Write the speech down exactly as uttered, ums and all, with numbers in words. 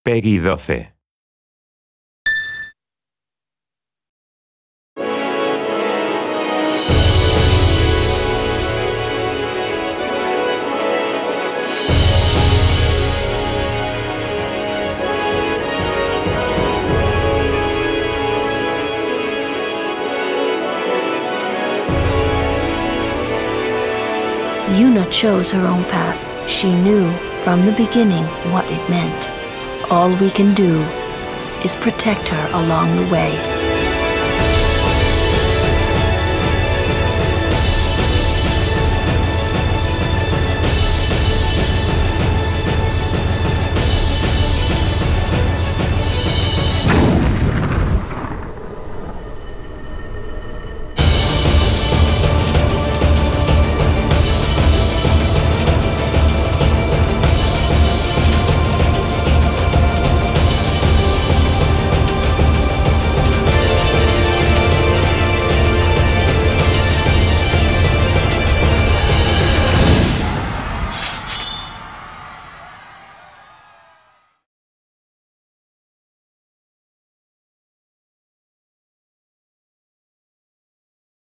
Peggy doce. Una chose her own path. She knew from the beginning what it meant. All we can do is protect her along the way.